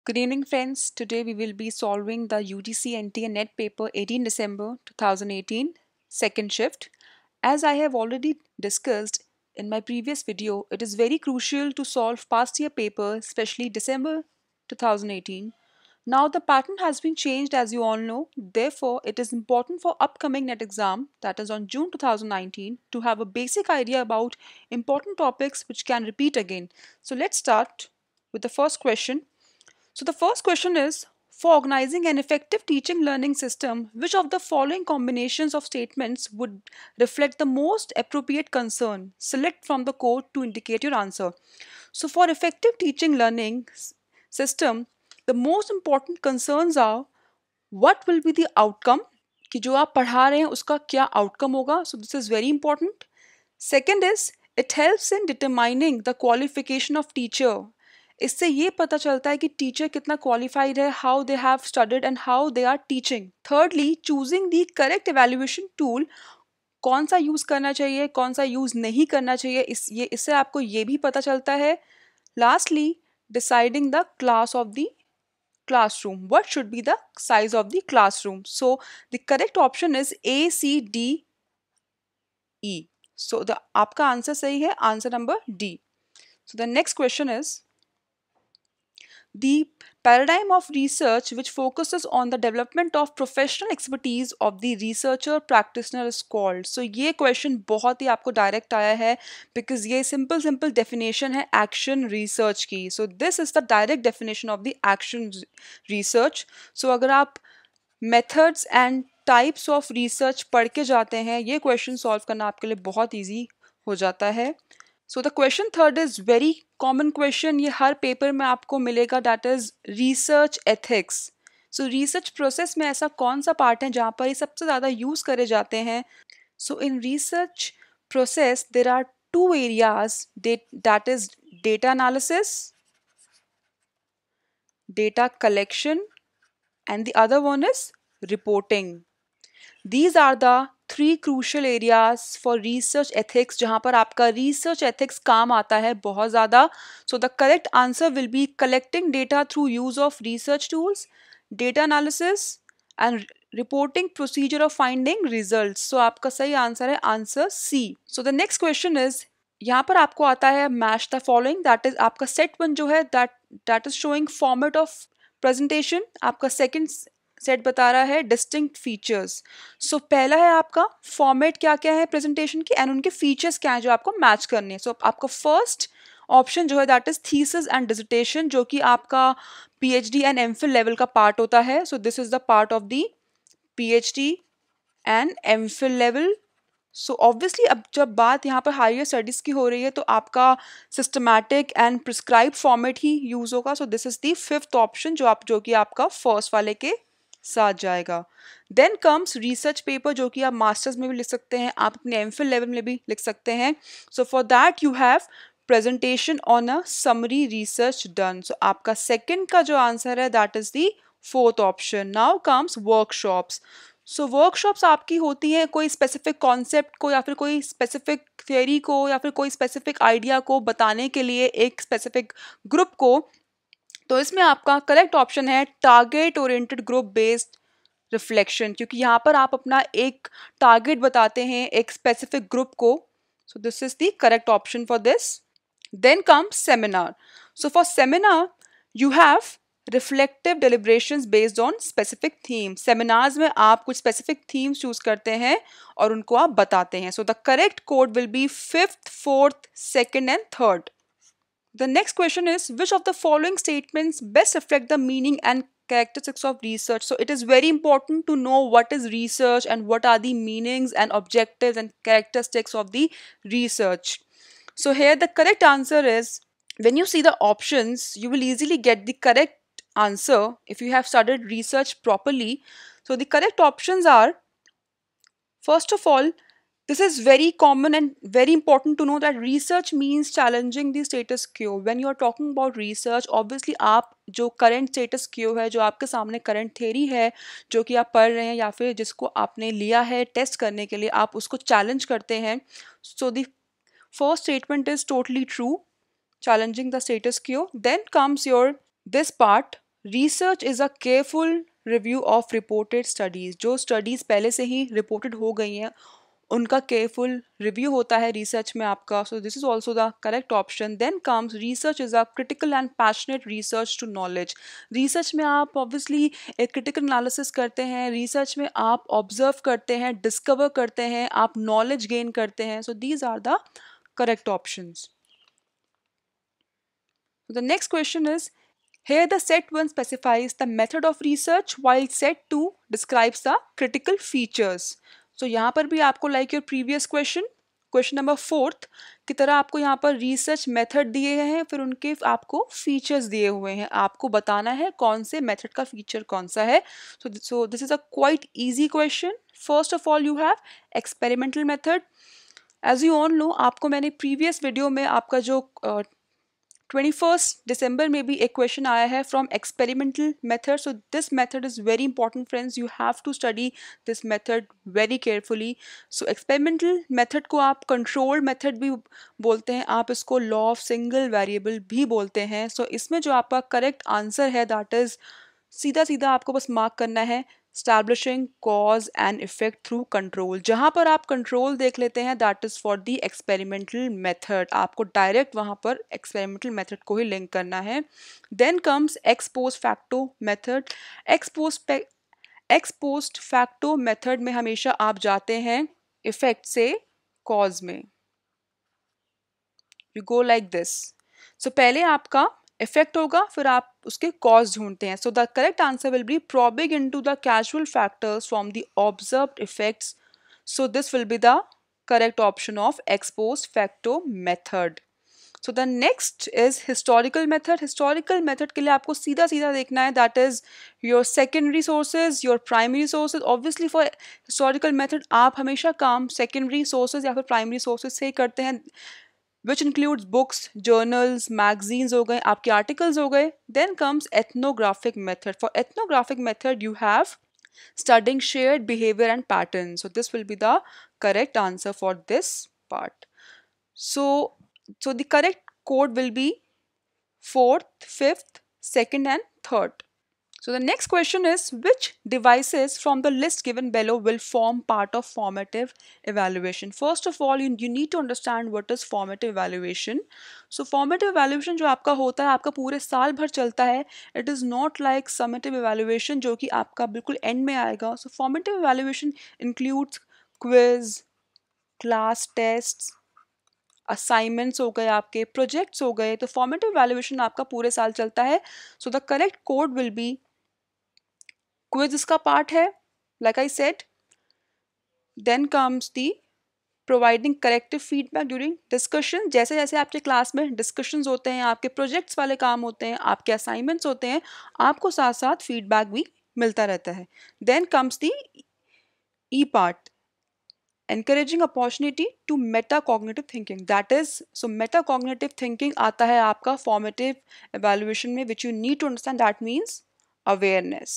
Good evening, friends. Today we will be solving the UGC NTA NET paper 18 December 2018, second shift. As I have already discussed in my previous video, it is very crucial to solve past year paper, especially December 2018. Now the pattern has been changed as you all know. Therefore, it is important for upcoming NET exam, that is on June 2019, to have a basic idea about important topics which can repeat again. So let's start with the first question. So the first question is, for organizing an effective teaching learning system, which of the following combinations of statements would reflect the most appropriate concern? Select from the code to indicate your answer. So for effective teaching learning system, the most important concerns are what will be the outcome, कि जो आप पढ़ा रहे हैं उसका क्या outcome होगा. So this is very important. Second is, it helps in determining the qualification of teacher. इससे ये पता चलता है कि टीचर कितना क्वालिफाइड है, how they have studied and how they are teaching. Thirdly, choosing the correct evaluation tool. कौन सा यूज़ करना चाहिए, कौन सा यूज़ नहीं करना चाहिए, इससे आपको ये भी पता चलता है. Lastly, deciding the class of the classroom. What should be the size of the classroom? So the correct option is A, C, D, E. So the आपका आंसर सही है, answer number D. So the next question is, the paradigm of research which focuses on the development of professional expertise of the researcher practitioner is called. So ये question बहुत ही आपको direct आया है because ये simple definition है action research की. So this is the direct definition of the action research. So अगर आप methods and types of research पढ़ के जाते हैं, ये question solve करना आपके लिए बहुत easy हो जाता है. So the question third is very common question, ये हर पेपर में आपको मिलेगा, that is research ethics. So research process में ऐसा कौन सा पार्ट है जहाँ पर ये सबसे ज़्यादा यूज़ करे जाते हैं. So in research process there are two areas, that is data analysis, data collection, and the other one is reporting. These are the three crucial areas for research ethics जहाँ पर आपका research ethics काम आता है बहुत ज़्यादा. So the correct answer will be collecting data through use of research tools, data analysis and reporting procedure of finding results. So आपका सही आंसर है answer C. So the next question is, यहाँ पर आपको आता है match the following, that is आपका set 1 जो है that is showing format of presentation. आपका second सेट बता रहा है डिस्टिंक्ट फीचर्स. सो पहला है आपका फॉर्मेट क्या क्या है प्रेजेंटेशन की एंड उनके फीचर्स क्या हैं जो आपको मैच करने हैं. सो आपका फर्स्ट ऑप्शन जो है that is thesis and dissertation, जो कि आपका पीएचडी एंड एमफिल लेवल का पार्ट होता है. So this is the part of the PhD and MPhil level. So obviously अब जब बात यहाँ पर हायर स्टडीज़ की हो रही है तो आपका सिस्टमैटिक एंड प्रिस्क्राइब फॉर्मेट ही यूज़ होगा. So this is the fifth option जो कि आपका फर्स्ट वाले के साथ जाएगा. देन कम्स रिसर्च पेपर, जो कि आप मास्टर्स में भी लिख सकते हैं, आप अपने एमफिल लेवल में भी लिख सकते हैं. So for that you have presentation on a summary research done. So आपका सेकंड का जो आंसर है that is the fourth option. Now comes workshops. So workshops आपकी होती हैं कोई स्पेसिफिक कॉन्सेप्ट को या फिर कोई स्पेसिफिक थियोरी को या फिर कोई स्पेसिफिक आइडिया को बताने के लिए एक स्पेसिफिक ग्रुप को. तो इसमें आपका करेक्ट ऑप्शन है target oriented group based reflection, क्योंकि यहाँ पर आप अपना एक टारगेट बताते हैं एक स्पेसिफिक ग्रुप को. So this is the correct option for this. Then comes seminar. So for seminar you have reflective deliberations based on specific theme. Seminars में आप कुछ स्पेसिफिक थीम्स चूज करते हैं और उनको आप बताते हैं. So the correct code will be fifth, fourth, second and third. The next question is, which of the following statements best reflect the meaning and characteristics of research? So it is very important to know what is research and what are the meanings and objectives and characteristics of the research. So here the correct answer is, when you see the options, you will easily get the correct answer if you have studied research properly. So the correct options are, first of all, this is very common and very important to know that research means challenging the status quo. When you are talking about research, obviously आप जो current status quo है, जो आपके सामने current theory है, जो कि आप पढ़ रहे हैं या फिर जिसको आपने लिया है टेस्ट करने के लिए, आप उसको challenge करते हैं. So the first statement is totally true, challenging the status quo. Then comes your this part, research is a careful review of reported studies, जो स्टडीज पहले से ही रिपोर्टेड हो गई हैं उनका केयरफुल रिव्यू होता है रिसर्च में आपका. So this is also the correct option. Then comes research is a critical and passionate research to knowledge. Research में आप ऑब्वियसली एक क्रिटिकल एनालिसिस करते हैं, रिसर्च में आप ऑब्जर्व करते हैं, डिस्कवर करते हैं, आप नॉलेज गेन करते हैं. So these are the correct options. The next question is, here the set 1 specifies the method of research while set 2 describes the critical features. So यहाँ पर भी आपको like your previous question number 4 की तरह आपको यहाँ पर रिसर्च मेथड दिए गए हैं, फिर उनके आपको फीचर्स दिए हुए हैं, आपको बताना है कौन से मेथड का फीचर कौन सा है. So this is a quite easy question. First of all you have experimental method. As you all know, आपको मैंने प्रीवियस वीडियो में आपका जो 21 दिसंबर में भी एक क्वेश्चन आया है from experimental method. So this method is very important friends, you have to study this method very carefully. So experimental method को आप कंट्रोल्ड मेथड भी बोलते हैं, आप इसको लॉ ऑफ सिंगल वेरिएबल भी बोलते हैं. सो इसमें जो आपका करेक्ट आंसर है दैट इज़, सीधा सीधा आपको बस मार्क करना है establishing cause and effect through control. जहाँ पर आप कंट्रोल देख लेते हैं that is for the experimental method, आपको डायरेक्ट वहाँ पर एक्सपेरिमेंटल मेथड को ही लिंक करना है. Then comes ex post facto method. Ex post facto method में हमेशा आप जाते हैं इफेक्ट से कॉज में. You go like this. So पहले आपका इफेक्ट होगा, फिर आप उसके कॉज ढूंढते हैं. So the correct answer will be probing into the causal factors from the observed effects. So this will be the correct option of ex post facto method. So the next is historical method. Historical method के लिए आपको सीधा सीधा देखना है that is your secondary sources, your primary sources. Obviously for historical method आप हमेशा काम secondary sources या फिर primary sources से ही करते हैं, which includes books, journals, magazines हो गए, आपके articles हो गए. Then comes ethnographic method. For ethnographic method you have studying shared behavior and patterns. So this will be the correct answer for this part. So the correct code will be 4th, 5th, 2nd and 3rd. So the next question is, which devices from the list given below will form part of formative evaluation? First of all, you need to understand what is formative evaluation. So formative evaluation जो आपका होता है, आपका पूरे साल भर चलता है. It is not like summative evaluation जो कि आपका बिल्कुल end में आएगा. So formative evaluation includes quiz, class tests, assignments हो गए, आपके प्रोजेक्ट्स हो गए. तो फॉर्मेटिव वैल्यूएशन आपका पूरे साल चलता है. So the correct code will be, quiz इसका पार्ट है like I said. Then comes the providing corrective feedback during discussion. जैसे जैसे आपके क्लास में डिस्कशंस होते हैं, आपके प्रोजेक्ट्स वाले काम होते हैं, आपके असाइनमेंट्स होते हैं, आपको साथ साथ फीडबैक भी मिलता रहता है. Then comes the E part, encouraging opportunity to metacognitive thinking. That is, so metacognitive thinking आता है आपका formative evaluation में, which you need to understand. That means awareness.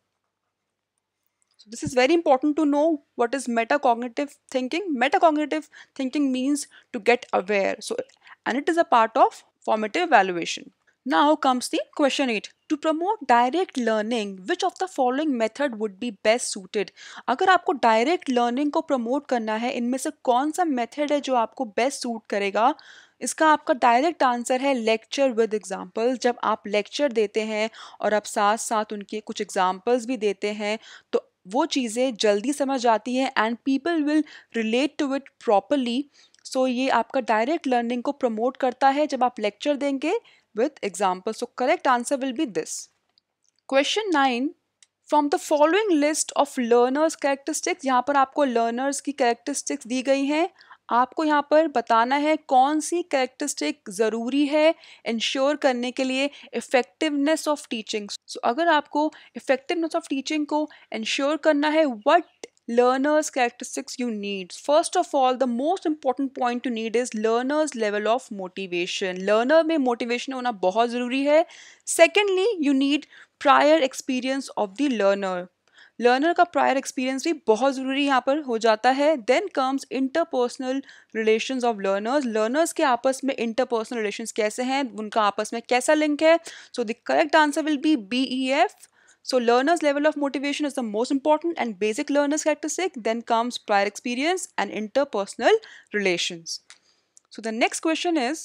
So this is very important to know what is metacognitive thinking. Metacognitive thinking means to get aware. So, and it is a part of formative evaluation. Now comes the question 8. To promote direct learning, which of the following method would be best suited? अगर आपको direct learning को promote करना है, इनमें से कौन सा method है जो आपको best suit करेगा? इसका आपका डायरेक्ट आंसर है लेक्चर विद एग्जाम्पल्स. जब आप लेक्चर देते हैं और आप साथ साथ उनके कुछ एग्जाम्पल्स भी देते हैं तो वो चीज़ें जल्दी समझ आती हैं and people will relate to it properly. So ये आपका डायरेक्ट लर्निंग को प्रमोट करता है जब आप लेक्चर देंगे with examples. So correct answer will be this. Question 9. From the following list of learners characteristics, यहाँ पर आपको learners की characteristics दी गई हैं. आपको यहाँ पर बताना है कौन सी कैरेक्टरिस्टिक ज़रूरी है इंश्योर करने के लिए इफेक्टिवनेस ऑफ टीचिंग. सो अगर आपको इफेक्टिवनेस ऑफ टीचिंग को इंश्योर करना है, what learners characteristics you need? First of all, the most important point to need is learners level of motivation. learner में motivation होना बहुत ज़रूरी है. Secondly, you need prior experience of the learner. Learner का prior experience भी बहुत ज़रूरी यहाँ पर हो जाता है. Then comes interpersonal relations of learners. Learners के आपस में इंटरपर्सनल रिलेशंस कैसे हैं, उनका आपस में कैसा लिंक है. So the correct answer will be BEF. So learner's level of motivation is the most important and basic learner's characteristic. Then comes prior experience and interpersonal relations. So the next question is,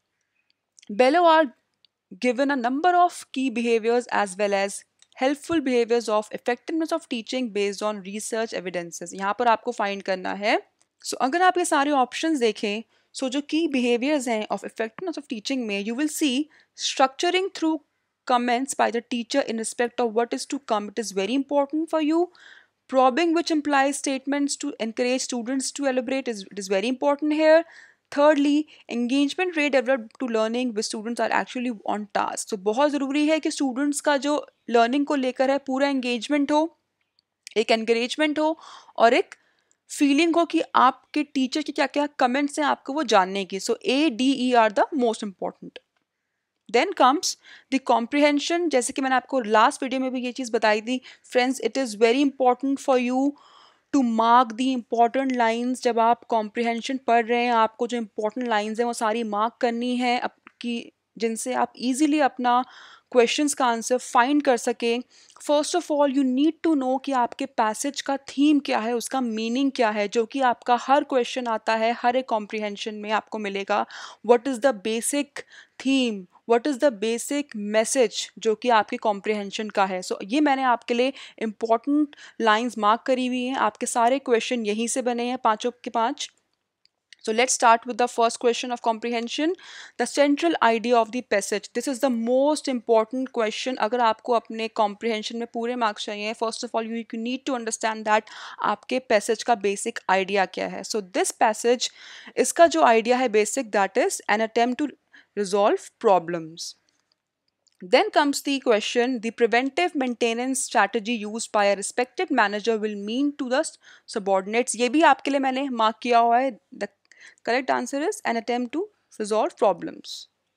below are given a number of key behaviors as well as helpful behaviors of effectiveness of teaching based on research evidences. यहाँ पर आपको find करना है. So अगर आप ये सारे options देखें, so जो key behaviors हैं of effectiveness of teaching में, you will see structuring through comments by the teacher in respect of what is to come. It is very important for you. Probing, which implies statements to encourage students to elaborate, it is very important here. Thirdly, engagement rate developed to learning with students are actually on task. So बहुत ज़रूरी है कि students का जो learning को लेकर है पूरा engagement हो, एक encouragement हो और एक feeling हो कि आपके teacher के क्या क्या comments हैं आपको वो जानने की. So A, D, E are the most important. Then comes the comprehension. जैसे कि मैंने आपको last video में भी ये चीज़ बताई थी. Friends, it is very important for you to mark the important lines. जब आप comprehension पढ़ रहे हैं, आपको जो important lines हैं वो सारी mark करनी है कि जिनसे आप easily अपना questions का आंसर फाइंड कर सकें. First of all you need to know कि आपके पैसेज का थीम क्या है, उसका मीनिंग क्या है, जो कि आपका हर क्वेश्चन आता है, हर एक कॉम्प्रिहेंशन में आपको मिलेगा. What is the basic theme, what is the basic message जो कि आपके कॉम्प्रिहेंशन का है. सो ये मैंने आपके लिए इंपॉर्टेंट लाइंस मार्क करी हुई हैं. आपके सारे क्वेश्चन यहीं से बने हैं, पाँचों के पाँच. So let's start with the first question of comprehension. The central idea of the passage. This is the most important question. अगर आपको अपने comprehension में पूरे marks चाहिए, first of all you need to understand that आपके passage का basic idea क्या है. So this passage, इसका जो idea है basic, that is an attempt to resolve problems. Then comes the question, the preventive maintenance strategy used by a respected manager will mean to the subordinates. ये भी आपके लिए मैंने mark किया हुआ है. The correct answer is an attempt to resolve problems.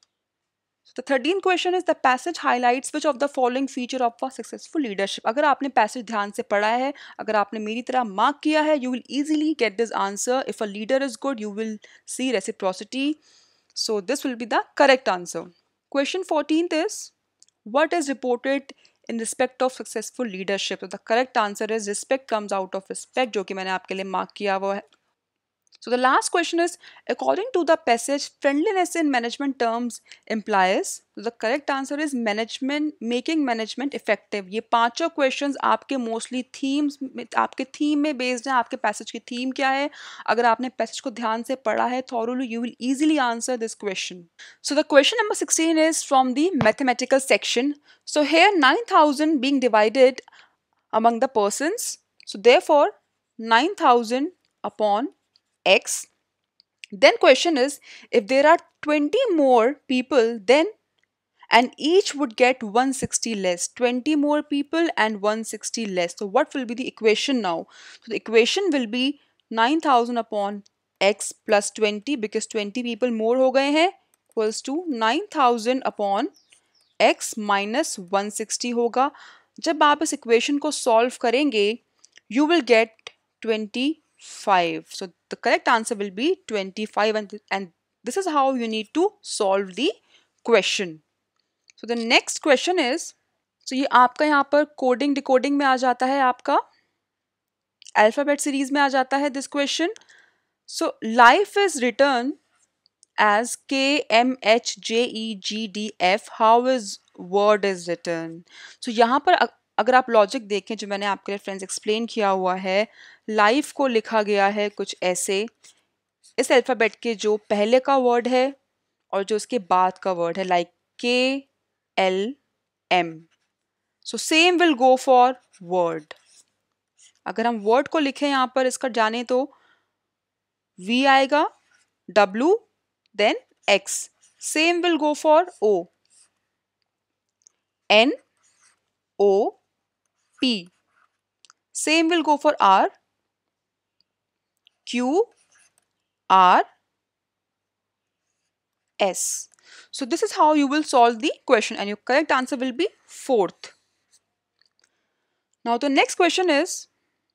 So the 13th question is, the passage highlights which of the following feature of a successful leadership. अगर आपने passage ध्यान से पढ़ा है, अगर आपने मेरी तरह mark किया है, you will easily get this answer. If a leader is good, you will see reciprocity. So this will be the correct answer. Question 14th is, what is reported in respect of successful leadership? So the correct answer is respect comes out of respect, जो कि मैंने आपके लिए mark किया हुआ है. So the last question is, according to the passage, friendliness in management terms implies. So the correct answer is management, making management effective. ये पांचों questions आपके mostly themes, आपके theme में based हैं. आपके passage की theme क्या है? अगर आपने passage को ध्यान से पढ़ा है thoroughly, you will easily answer this question. So the question number 16 is from the mathematical section. So here 9,000 being divided among the persons. So therefore 9,000 upon X. Then question is, if there are 20 more people, then and each would get 160 less. 20 more people and 160 less. So what will be the equation now? So the equation will be 9,000 upon X plus 20, because 20 people more हो गए हैं, equals to 9,000 upon X minus 160 होगा. जब आप इस equation को solve करेंगे, you will get 25. So the correct answer will be 25, and this is how you need to solve the question. So the next question is, so ये आपका यहाँ पर coding decoding में आ जाता है, आपका alphabet series में आ जाता है this question. So life is written as KMHJEGDF. How is word is written? So यहाँ पर अगर आप लॉजिक देखें जो मैंने आपके लिए फ्रेंड्स एक्सप्लेन किया हुआ है, लाइफ को लिखा गया है कुछ ऐसे, इस अल्फ़ाबेट के जो पहले का वर्ड है और जो उसके बाद का वर्ड है, like KLM. So same will go for word. अगर हम वर्ड को लिखें यहाँ पर इसका जाने तो V आएगा, W, then X. Same will go for O, N, O, P. Same will go for R, Q, R, S. So this is how you will solve the question, and your correct answer will be fourth. Now the next question is,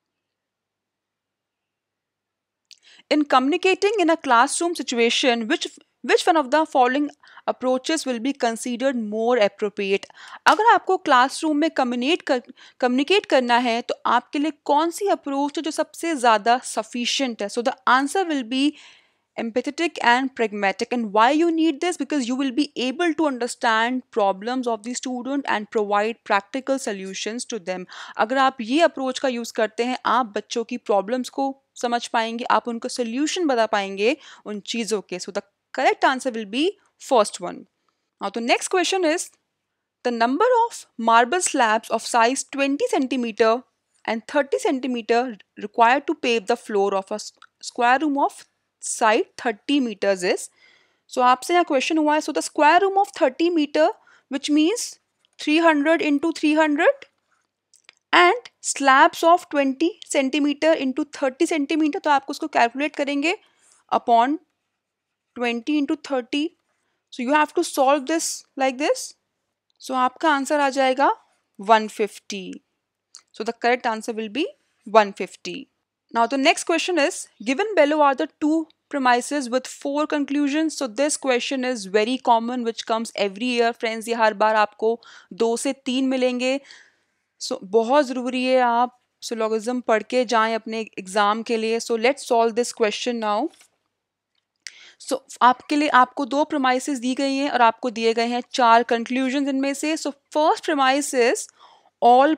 in communicating in a classroom situation, which one of the following approaches will be considered more appropriate? अगर आपको classroom में communicate करना है तो आपके लिए कौन सी approach है जो सबसे ज़्यादा सफिशिएंट है? So the answer will be empathetic and pragmatic. And why you need this? Because you will be able to understand problems of the student and provide practical solutions to them. अगर आप ये approach का use करते हैं, आप बच्चों की problems को समझ पाएंगे, आप उनको सोल्यूशन बता पाएंगे उन चीज़ों के. So the correct answer will be first one. Now the next question is, the number of marble slabs of size 20 centimeter and 30 centimeter required to pave the floor of a square room of side 30 meters is. So आपसे यहाँ question हुआ है, so the square room of 30 meter which means 300 into 300 and slabs of 20 centimeter into 30 centimeter. तो आपको उसको calculate करेंगे upon 20 into 30. So you have to solve this like this. So आपका answer आ जाएगा 150. So the correct answer will be 150. Now the next question is, given below are the two premises with 4 conclusions. So this question is very common which comes every year friends. ये हर बार आपको 2 से 3 मिलेंगे. So बहुत ज़रूरी है आप syllogism पढ़ के जाएं अपने एग्ज़ाम के लिए. So let's solve this question now. So आपके लिए आपको 2 premises दी गई हैं और आपको दिए गए हैं 4 conclusions इनमें से. So first premise is, all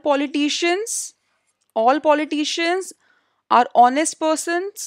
politicians are honest persons.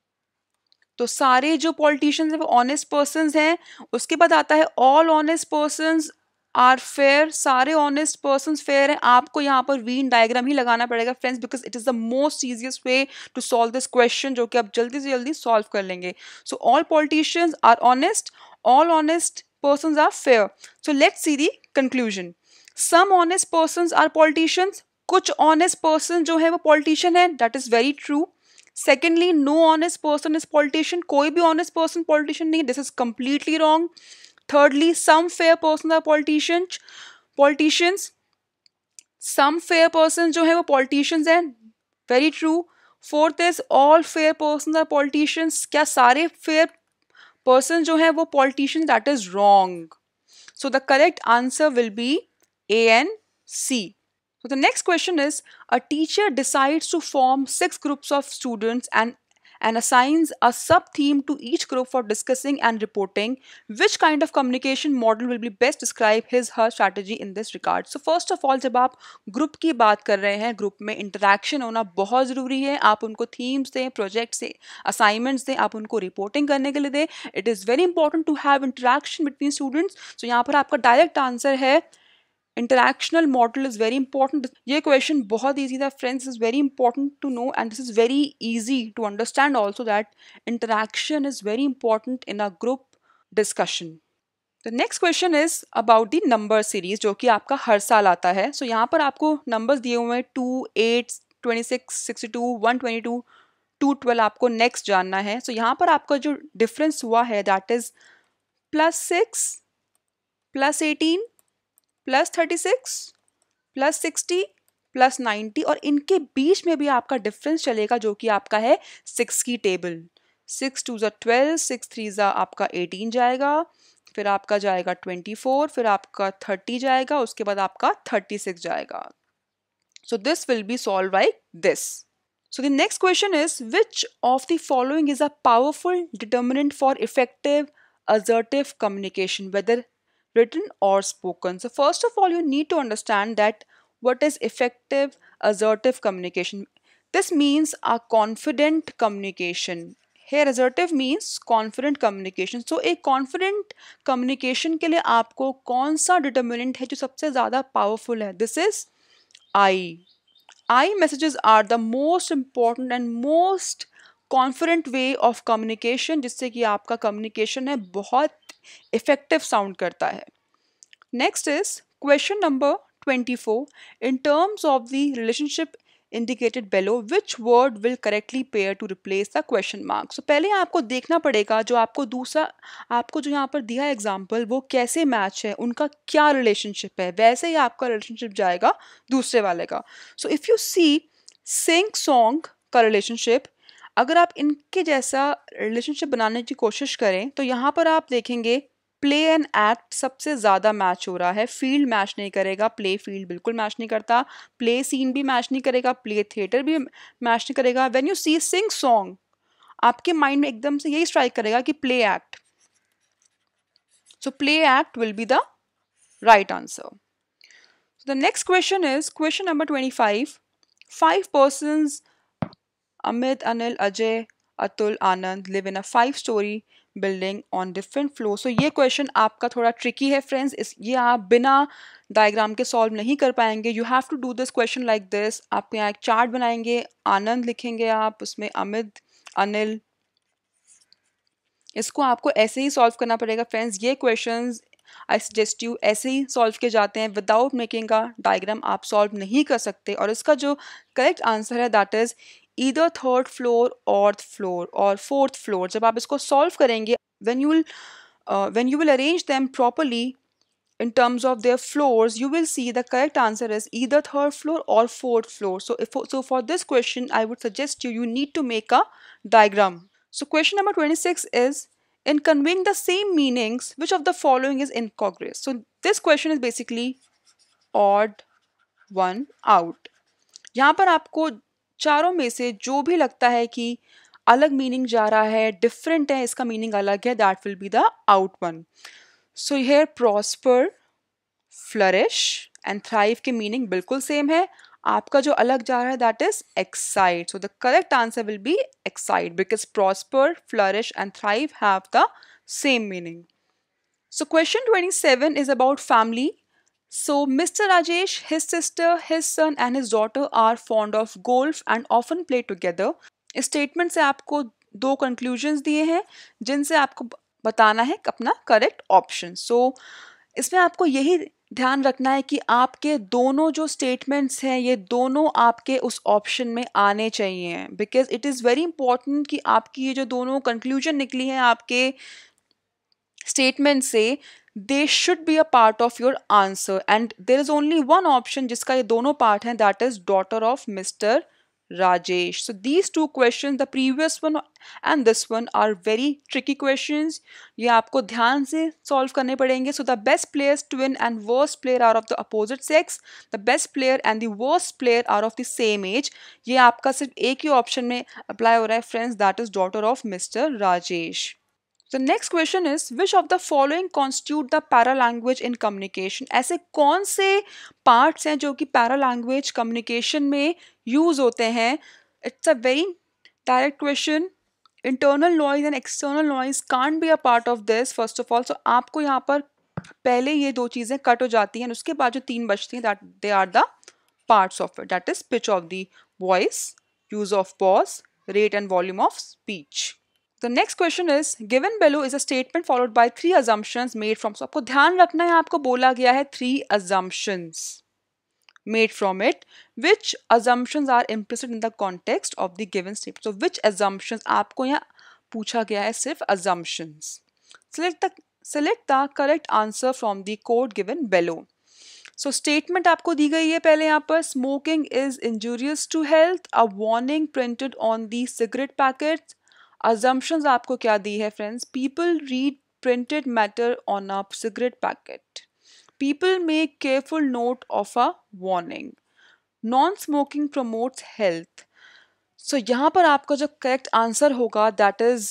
तो सारे जो पॉलिटिशियंस हैं वो ऑनेस्ट पर्सन्स हैं. उसके बाद आता है all honest persons are fair. सारे ऑनेस्ट पर्सन्स फेयर हैं. आपको यहाँ पर वीन डायग्राम ही लगाना पड़ेगा friends, because it is the most easiest way to solve this question, जो कि आप जल्दी से जल्दी सॉल्व कर लेंगे. So all politicians are honest, all honest persons are fair. So let's see the conclusion. Some honest persons are politicians. कुछ honest person जो है वो पॉलिटिशियन है. That is very true. Secondly, no honest person is politician. कोई भी honest person politician नहीं. This is completely wrong. Thirdly, some fair persons are politicians. Some fair persons जो है वो politicians हैं. Very true. Fourth is all fair persons are politicians. क्या सारे fair persons जो है वो politicians? That is wrong. So the correct answer will be A and C. So the next question is, a teacher decides to form 6 groups of students and assigns a sub-theme to each group for discussing and reporting. Which kind of communication model will be best describe his/her strategy in this regard? So first of all, जब आप group की बात कर रहे हैं, group में interaction होना बहुत ज़रूरी है. आप उनको थीम्स दें, प्रोजेक्ट्स दें, असाइनमेंट्स दें, आप उनको रिपोर्टिंग करने के लिए दें. It is very important to have interaction between students. So यहाँ पर आपका डायरेक्ट आंसर है interactional model is very important. ये क्वेश्चन बहुत ईजी था friends. Is very important to know and this is very easy to understand also that interaction is very important in a group discussion. The next question is about the number series, जो कि आपका हर साल आता है. सो यहाँ पर आपको numbers दिए हुए हैं 2, 8, 26, 62, 122, 212. आपको नेक्स्ट जानना है. सो यहाँ पर आपका जो डिफरेंस हुआ है दैट इज +6, +18, +36, +60, +90, और इनके बीच में भी आपका डिफरेंस चलेगा जो कि आपका है 6 की टेबल. 6 2 12, 6 3 आपका 18 जाएगा, फिर आपका जाएगा 24, फिर आपका 30 जाएगा, उसके बाद आपका 36 जाएगा. So this will be solved like this. So the next question is, which of the following is a powerful determinant for effective assertive communication, whether written or spoken? So first of all, you need to understand that what is effective assertive communication. This means a confident communication. Here assertive means confident communication. So एक confident communication के लिए आपको कौन सा determinant है जो सबसे ज़्यादा powerful है? This is I. I messages are the most important and most confident way of communication, जिससे कि आपका communication है बहुत effective sound करता है. Next is question number 24. In terms of the relationship indicated below, which word will correctly pair to replace the question mark? So पहले आपको देखना पड़ेगा जो आपको दूसरा आपको जो यहाँ पर दिया है एग्जाम्पल वो कैसे मैच है, उनका क्या रिलेशनशिप है, वैसे ही आपका रिलेशनशिप जाएगा दूसरे वाले का. So if you see sing song का रिलेशनशिप, अगर आप इनके जैसा रिलेशनशिप बनाने की कोशिश करें तो यहाँ पर आप देखेंगे प्ले एंड एक्ट सबसे ज़्यादा मैच हो रहा है. फील्ड मैच नहीं करेगा, प्ले फील्ड बिल्कुल मैच नहीं करता, प्ले सीन भी मैच नहीं करेगा, प्ले थिएटर भी मैच नहीं करेगा. When you see sing song आपके माइंड में एकदम से यही स्ट्राइक करेगा कि play act. So play act will be the right answer. The next question is question number 25. 5 persons Amit, Anil, Ajay, Atul, Anand live in a 5-story building on different floors. So ये question आपका थोड़ा tricky है friends. ये आप बिना diagram के solve नहीं कर पाएंगे. You have to do this question like this. आप यहाँ एक चार्ट बनाएंगे, आनंद लिखेंगे आप, उसमें अमित, अनिल, इसको आपको ऐसे ही सॉल्व करना पड़ेगा फ्रेंड्स. ये क्वेश्चंस आई सजेस्ट यू ऐसे ही सॉल्व किए जाते हैं, विदाउट मेकिंग अ डायग्राम आप सॉल्व नहीं कर सकते. और इसका जो करेक्ट आंसर है that is either third floor और फोर्थ फ्लोर. जब आप इसको सॉल्व करेंगे, when you will arrange them properly in terms of their floors, you will see the correct answer is either third floor or fourth floor. So for this question I would suggest you need to make a diagram. So question number 26 is, in conveying the same meanings, which of the following is incongruous? So this question is basically odd one out. यहाँ पर आपको चारों में से जो भी लगता है कि अलग मीनिंग जा रहा है, डिफरेंट है, इसका मीनिंग अलग है, that will be the out one. So here prosper, flourish and thrive के मीनिंग बिल्कुल सेम है. आपका जो अलग जा रहा है that is excite. So the correct answer will be excite because prosper, flourish and thrive have the same meaning. So question 27 is about family. So Mr. Rajesh, his sister, his son and his daughter are fond of golf and often play together. इस statement से आपको दो conclusions दिए हैं जिनसे आपको बताना है अपना करेक्ट ऑप्शन. सो इसमें आपको यही ध्यान रखना है कि आपके दोनों जो स्टेटमेंट्स हैं ये दोनों आपके उस ऑप्शन में आने चाहिए, because it is very important कि आपकी ये जो दोनों कंक्लूजन निकली हैं आपके स्टेटमेंट से, they should be a part of your answer, and there is only one option जिसका ये दोनों पार्ट हैं, that is daughter of Mr. Rajesh. So these two questions, the previous one and this one, are very tricky questions. ये आपको ध्यान से solve करने पड़ेंगे. So the best players to win and worst player are of the opposite sex. The best player and the worst player are of the same age. ये आपका सिर्फ एक ही ऑप्शन में अप्लाई हो रहा है friends, that is daughter of Mr. Rajesh. The next question is, which of the following constitute the paralanguage in communication? ऐसे कौन से parts हैं जो कि paralanguage communication में use होते हैं? It's a very direct question. Internal noise and external noise can't be a part of this first of all. So आपको यहाँ पर पहले ये दो चीज़ें कट हो जाती हैं, उसके बाद जो तीन बचती हैं that they are the parts of it. That is pitch of the voice, use of pause, rate and volume of speech. The next question is, given below is a statement followed by 3 assumptions made from. So आपको ध्यान रखना है, आपको बोला गया है 3 assumptions made from it. Which assumptions are implicit in the context of the given statement? So which assumptions, आपको यहाँ पूछा गया है सिर्फ assumptions. Select the correct answer from the code given below. So statement आपको दी गई है पहले यहाँ पर, smoking is injurious to health, a warning printed on the cigarette packets. Assumptions आपको क्या दी है friends? People read printed matter on a cigarette packet. People make careful note of a warning. Non-smoking promotes health. So यहाँ पर आपका जो correct answer होगा that is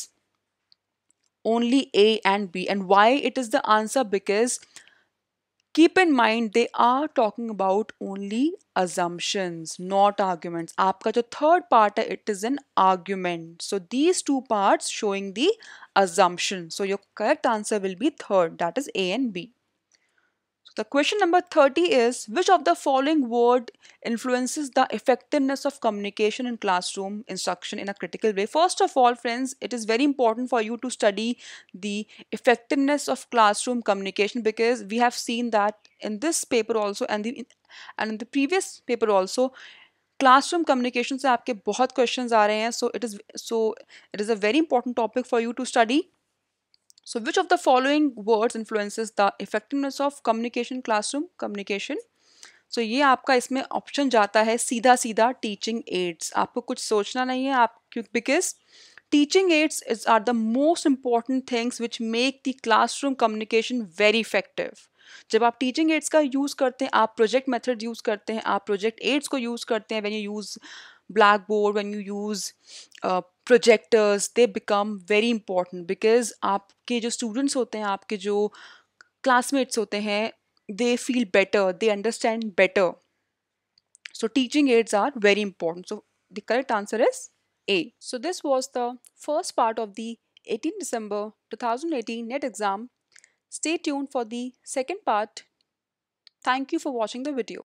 only A and B. And why it is the answer? Because keep in mind they are talking about only assumptions, not arguments. आपका जो third part है, it is an argument. So these two parts showing the assumption. So your correct answer will be third, that is A and B. So the question number 30 is, which of the following word influences the effectiveness of communication in classroom instruction in a critical way? First of all, friends, it is very important for you to study the effectiveness of classroom communication, because we have seen that in this paper also and in the previous paper also, classroom communication से आपके बहुत questions आ रहे हैं, so it is a very important topic for you to study. So which of the following words influences the effectiveness of communication, classroom communication? So ये आपका इसमें option जाता है सीधा सीधा टीचिंग एड्स. आपको कुछ सोचना नहीं है आप, because teaching aids is are the most important things which make the classroom communication very effective. जब आप टीचिंग एड्स का यूज़ करते हैं, आप प्रोजेक्ट मेथड यूज़ करते हैं, आप प्रोजेक्ट एड्स को यूज़ करते हैं, when you use blackboard, when you use projectors, they become very important because आपके जो students होते हैं, आपके जो classmates होते हैं, they feel better, they understand better. So teaching aids are very important. So the correct answer is A. So this was the first part of the 18 December 2018 NET exam. Stay tuned for the second part. Thank you for watching the video.